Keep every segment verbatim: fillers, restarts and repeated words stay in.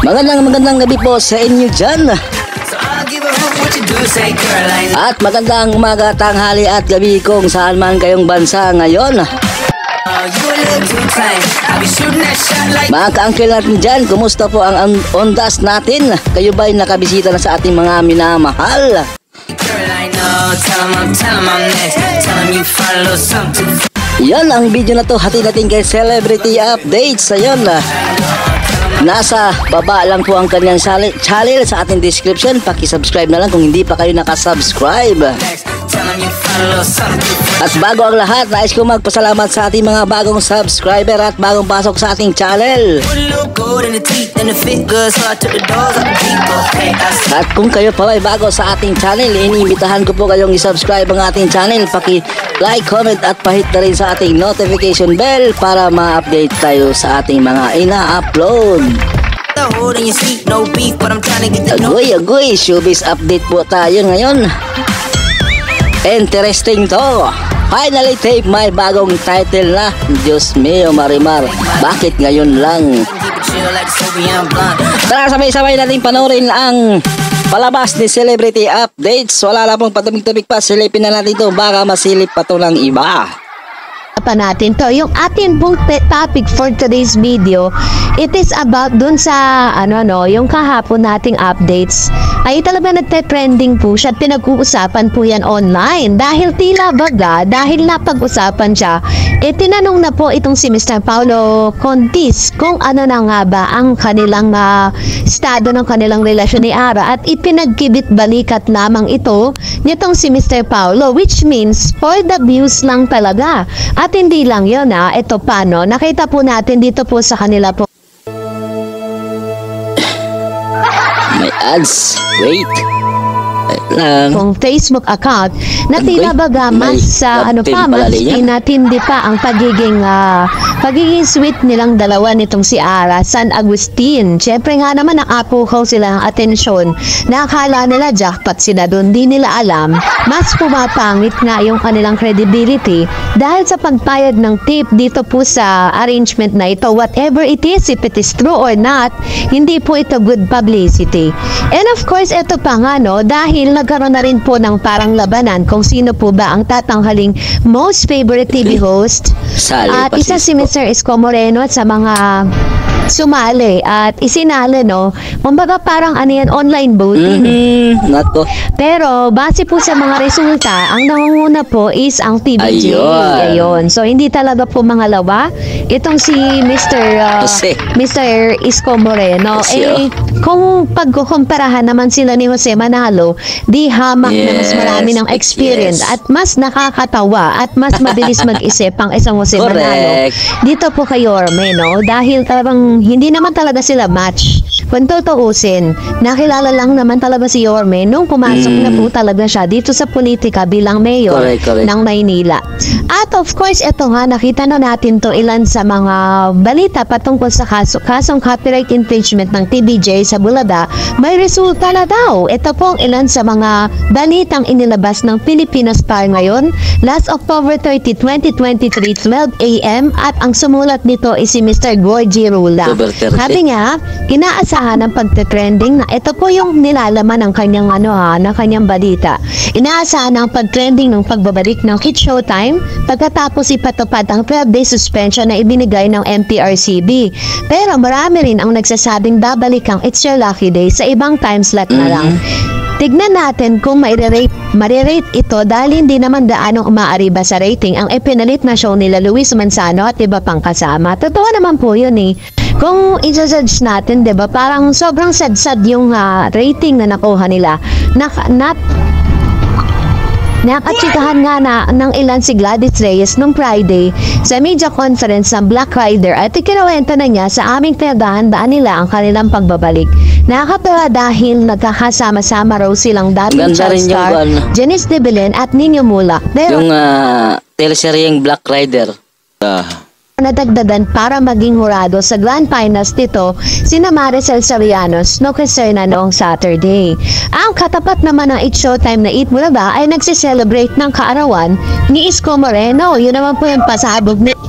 Magandang magandang gabi po sa inyo dyan. At magandang umaga, tanghali at gabi kung saan man kayong bansa ngayon. Mga ka-uncle natin dyan, kumusta po ang ondas natin? Kayo ba'y nakabisita na sa ating mga minamahal? Yan ang video na to, hati natin kay Celebrity Updates. Ayun, nasa baba lang po ang kanyang channel sa ating description. Paki-subscribe na lang kung hindi pa kayo nakasubscribe. At bago ang lahat, nais ko magpasalamat sa ating mga bagong subscriber at bagong pasok sa ating channel. At kung kayo pa ay bago sa ating channel, iniimbitahan ko po kayong i-subscribe ang ating channel. Paki-like, comment at pahit na rin sa ating notification bell para ma-update tayo sa ating mga ina-upload. Agoy, agoy, showbiz update po tayo ngayon. Interesting to. Finally tape may bagong title na. Diyos mio, Marimar, bakit ngayon lang? Tara, sabay-sabay natin panoorin ang palabas ni Celebrity Updates. Wala na pong patumig-tumig pa. Silipin na natin to, baka masilip pa to ng iba. Pa natin to, yung atin pong topic for today's video, it is about dun sa ano ano, yung kahapon nating updates ay talaga nagte-trending po siya at pinag-uusapan po yan online dahil tila baga, dahil napag-usapan siya, eh tinanong na po itong si Mister Paulo Contis kung ano na nga ba ang kanilang uh, estado ng kanilang relasyon ni Ara at ipinagkibit balikat lamang ito nitong si Mister Paulo, which means for the views lang talaga. At hindi lang yun ha, ito pa no, nakita po natin dito po sa kanila po. May ads, wait. Lang. Kung Facebook account na tila baga mas sa uh, ano pa mas pinatindi pa ang pagiging uh, pagiging sweet nilang dalawa nitong si Ara San Agustin. Syempre nga naman nakapukaw sila ng atensyon na akala nila jackpot sila doon, di nila alam mas pumapangit nga yung kanilang credibility dahil sa pagpayad ng tip dito po sa arrangement na ito. Whatever it is, if it is true or not, hindi po ito good publicity. And of course, ito pa nga no, dahil nagkaroon na rin po ng parang labanan kung sino po ba ang tatanghaling most favorite T V host. At isa si Mister Isko Moreno at sa mga sumali at isinali no, kumbaga parang ano yan, online voting. Mm-hmm. Not to. Pero base po sa mga resulta, ang nangunguna po is ang T V J. Ayun. Ayun. So hindi talaga po mangalawa itong si Mister Uh, Mister Isko Moreno. Jose. Eh kung pagkukumparahan naman sila ni Jose Manalo, di hamak yes, na mas marami ng experience yes, at mas nakakatawa at mas mabilis mag-isip ang isang Jose Correct. Manalo. Dito po kay Yorme no, dahil talagang hindi naman talaga sila match. Kung tutuusin, nakilala lang naman talaga si Yorme nung pumasok mm. na po talaga siya dito sa politika bilang mayor correct, correct. ng Maynila. At of course, ito nga, nakita na natin to ilan sa mga balita patungkol sa kaso, kasong copyright infringement ng T V J sa Bulaga, may resulta na daw. Ito pong ilan sa mga balitang inilabas ng Filipino Star ngayon, last October thirtieth, twenty twenty-three, twelve a m at ang sumulat nito is si Mister Gorgie Rula. Sabi nga, inaasahan ng pagte-trending na ito po yung nilalaman ng kanyang ano ha, ng kanyang balita. Inaasahan ng pag-trending ng pagbabalik ng Hit Showtime pagkatapos ipatupad ang twelve day suspension na ibinigay ng M P R C B. Pero marami rin ang nagsasabing babalik ang It's Your Lucky Day sa ibang time slot na lang. Mm-hmm. Tignan natin kung marirate, marirate ito dahil hindi naman daanong umaariba sa rating ang ipinalit na show nila Luis Manzano at iba pang kasama. Totoo naman po yun eh. Kung i-judge natin, diba, parang sobrang sad-sad yung uh, rating na nakuha nila. Nak not Nakatsikahan nga na ng ilan si Gladys Reyes nung Friday sa media conference ng Black Rider at ikinuwento na niya sa aming pinagdahandaan nila ang kanilang pagbabalik. Nakakatawa dahil nagkakasama-sama raw silang dating child star Janice De Belen at Nino Mulak. Pero, yung uh, teleseryeng Black Rider. Uh. nadagdagan para maging hurado sa Grand Finals nito sina Maricel Sorianos no Caserna noong Saturday. Ang katapat naman ng It's Showtime na Eat Bulaga ay nagse-celebrate ng kaarawan ni Isko Moreno. Yun naman po yung pasabog ni na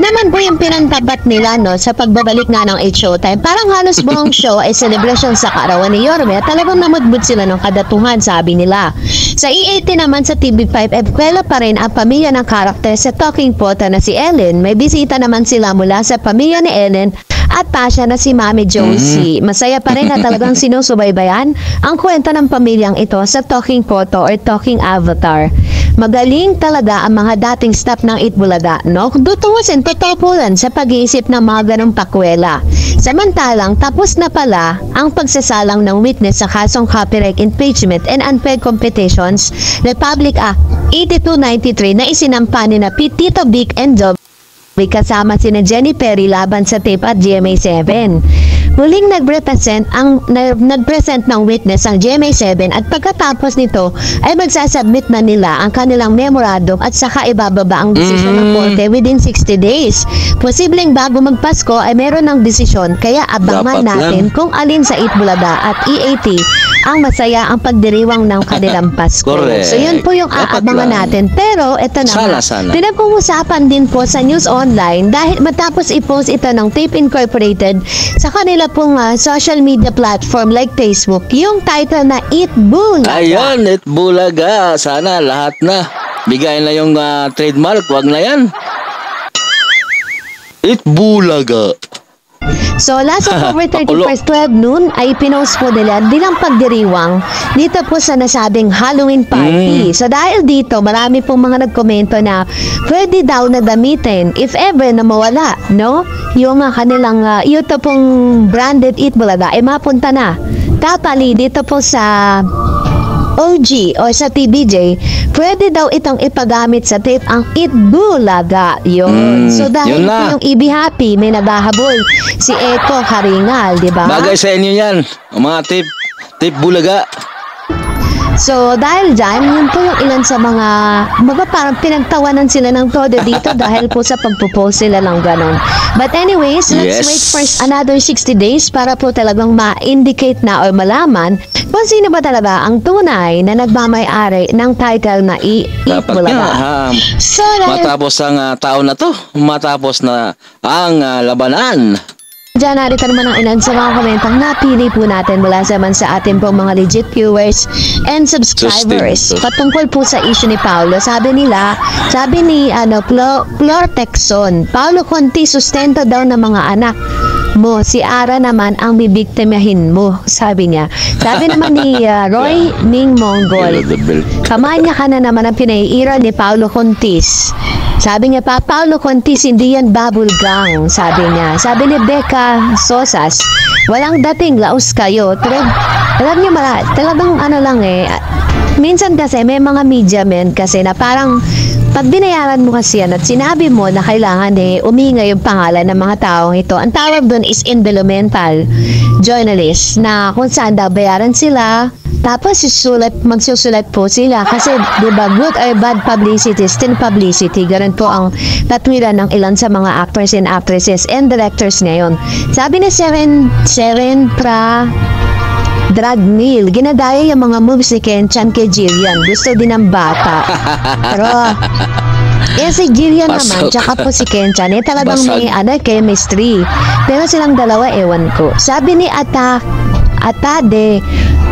naman po yung pinantabat nila, no, sa pagbabalik nga ng It's Showtime. Parang halos buong show ay celebration sa kaarawan ni Yorme. Talagang namudbud sila ng kadatuhan, sabi nila. Sa E eighty naman sa T V five, Ebkwela pa rin ang pamilya ng karakter sa Talking Pota na si Ellen. May bisita naman sila mula sa pamilya ni Ellen at Tasha na si Mami Josie. Masaya pa rin na talagang sinusubaybayan ang kwento ng pamilyang ito sa Talking Photo or Talking Avatar. Magaling talaga ang mga dating staff ng Itbulaga, no? Dutungusin, totoo po yan sa pag-iisip ng mga ganong pakwela. Samantalang, tapos na pala ang pagsasalang ng witness sa kasong copyright infringement and unfair competitions Republic Act eighty-two ninety-three na isinampa ni na Tito Vic and Job kasama sina Jenny Perry laban sa tape at G M A seven. Muling nagrepresent ang nagpresent ng witness ang G M A seven at pagkatapos nito ay magsasubmit na nila ang kanilang memorandum at saka ibababa ang desisyon mm. ng korte within sixty days. Posibleng bago magpasko ay meron ng desisyon kaya abangan Dapat natin lang. kung alin sa Itbulaga at E eighty ang masaya ang pagdiriwang ng kanilang Pasko. Correct. So yun po yung Dapat aabangan lang. natin. Pero ito na nga, pinag-uusapan din po sa News Online dahil matapos i-post ito ng Tape Incorporated sa kanila pong uh, social media platform like Facebook, yung title na Itbulaga. Ayun, Itbulaga. Sana lahat na. Bigay na yung uh, trademark. Wag na yan. Itbulaga. So, last October thirty-first, twelve noon, ay pinost po nila bilang pagdiriwang dito po sa nasabing Halloween party. Mm. So, dahil dito, marami pong mga nagkomento na pwede daw na gamitin if ever na mawala, no? Yung uh, kanilang, uh, ito pong branded Itbulaga ay mapunta na. Tapali dito po sa O G o sa T B J, pwede daw itong ipagamit sa tape ang Itbulaga. Yun. Mm, so dahil po yung E B Happy, may naghahabol si Eko Karingal, di ba? Bagay sa inyo yan, mga tape, tape bulaga. So, dahil dyan, yun po yung ilan sa mga, mga parang pinagtawanan sila ng todo dito dahil po sa pagpo-post sila lang ganon. But anyways, let's yes. wait for another sixty days para po talagang ma-indicate na or malaman kung sino ba talaga ang tunay na nagmamay-ari ng title na Itbulaga. Um, so, matapos ang uh, taon na to, matapos na ang uh, labanan. Diyan narito naman ang ilan sa mga komentang napili po natin mula sa man sa ating pong mga legit viewers and subscribers. Patungkol po sa issue ni Paolo, sabi nila, sabi ni ano, Flor Texon, Paolo Conti sustento daw ng mga anak mo, si Ara naman ang bibiktimahin mo, sabi niya. Sabi naman ni uh, Roy Ning Mongol, kamanya ka na naman ang pinaiira ni Paolo Contis. Sabi niya pa, Paolo Contis, hindi yan bubble gang, sabi niya. Sabi ni Becca Sosas, walang dating, laos kayo. Pero, alam niyo, mara, talagang ano lang eh, minsan kasi may mga media men kasi na parang pag binayaran mo kasi yan at sinabi mo na kailangan eh umingay yung pangalan ng mga taong ito, ang tawag doon is environmental journalist na kung saan daw bayaran sila. Tapos susulat, magsusulat po sila kasi diba good or bad publicity, still publicity. Ganun po ang tatwiran ng ilan sa mga actors and actresses and directors ngayon. Sabi ni Seren, Seren Pra Drag Meal, ginadaya yung mga moves ni Kenchan kay Jillian. Gusto din ng bata. Pero eh si Jillian naman, tsaka po si Kenchan, eh talagang Basag. may ano, chemistry. Pero silang dalawa, ewan ko. Sabi ni Ata, Atade,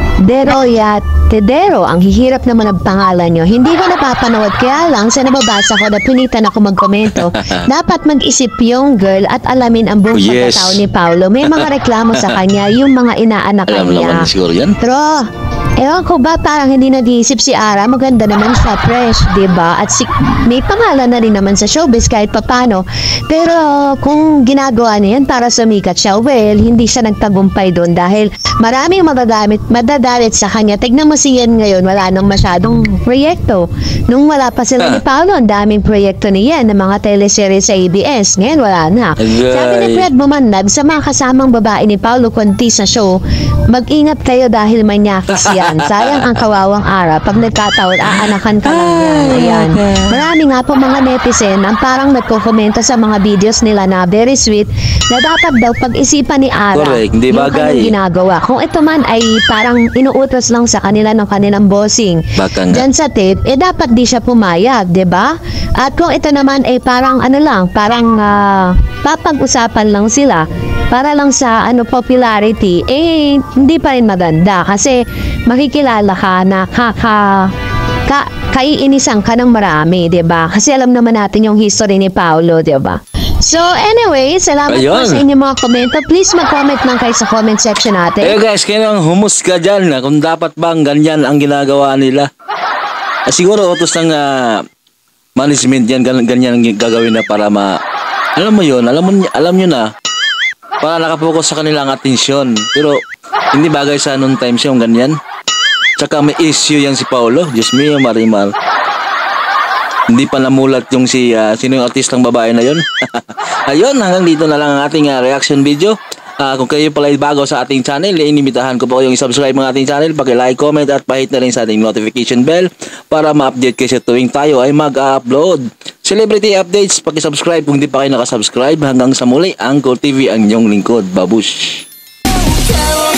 Deroya Tedero, ang hihirap naman ang pangalan nyo. Hindi ko napapanood, kaya lang sa nababasa ko na pinitan ako magkomento. Dapat mag-isip yung girl at alamin ang buong oh, yes. pagkatao ni Paolo. May mga reklamo sa kanya, yung mga inaanakan niya. Pero, ewan ko ba, parang hindi nag-iisip si Ara, maganda naman siya, fresh, diba? At si, may pangalan na rin naman sa showbiz kahit papano. Pero kung ginagawa niya yan para sumikat siya, well, hindi siya nagtagumpay doon dahil maraming madadamit, madadalit sa kanya. Tignan mo siyan ngayon, wala nang masyadong proyekto. Nung wala pa sila ni Paolo, ang daming proyekto niyan ng mga teleserye sa A B S. Ngayon, wala na. Sabi ni Fred Bumandag sa mga kasamang babae ni Paolo Conti sa show, mag-ingat kayo dahil manyakis yan. yan. Sayang ang kawawang ara. Pag nagkataon, aanakan ka lang yan. Ayan. Marami nga po mga netizen ang parang nagko-komenta sa mga videos nila na very sweet na dapat daw pag-isipan ni Ara Correct, hindi yung bagay. kanyang ginagawa. Kung ito man ay parang inuutos lang sa kanila ng kanilang bossing Baka nga. dyan sa tape, eh dapat di siya pumayag, 'di ba? At kung ito naman ay parang ano lang, parang ah, papag-usapan lang sila para lang sa ano popularity, eh hindi pa rin maganda kasi makikilala ka na kaka ka, kaiinisan ka ng marami, 'di ba? Kasi alam naman natin yung history ni Paolo, 'di ba? So anyway, salamat po Ayun. sa inyong mga komento. Please mag-comment lang kayo sa comment section natin. Eh guys, kaya nang humusga dyan na kung dapat bang ganyan ang ginagawa nila. Ah, siguro utos ng ah, management yan, gan- ganyan ang gagawin na para ma... Alam mo yun, alam mo, alam nyo na, para nakapokus sa kanilang atensyon. Pero hindi bagay sa noon times yung ganyan. Tsaka may issue yan si Paolo. Diyos mio, Marimar. Hindi pa namulat yung si, ah, sino yung artistang babae na yun. Ayun, hanggang dito na lang ang ating ah, reaction video. Ah, kung kayo pala ay bago sa ating channel, eh, inimitahan ko po kayong i-subscribe ng ating channel, paki-like, comment at pahit na rin sa ating notification bell para ma-update kayo sa tuwing tayo ay mag-upload. Celebrity updates, paki-subscribe kung hindi pa kayo nakasubscribe. Hanggang sa muli, Angkol T V ang inyong lingkod. Babush!